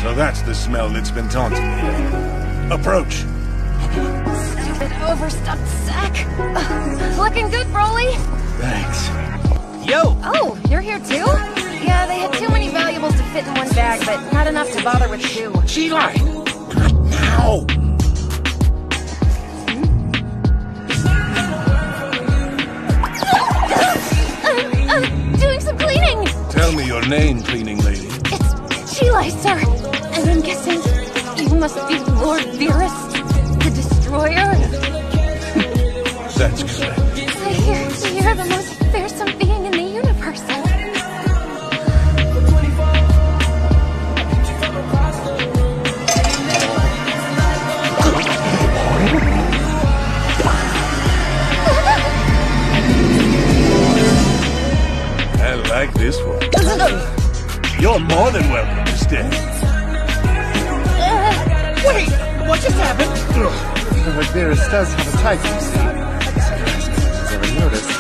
So that's the smell that's been taunting me. Approach. Stupid overstuffed sack. Looking good, Broly. Thanks. Yo! Oh, you're here too? Yeah, they had too many valuables to fit in one bag, but not enough to bother with two. G-Line! Not now! I'm doing some cleaning! Tell me your name, cleaning lady. It's Chilai, sir. And I'm guessing you must be Lord Virus, the Destroyer? That's correct. I hear you're the most fearsome being in the universe. I like this one. You're more than welcome to stay. Wait! What just happened? Lord Virus does have a type, you see. Has ever noticed?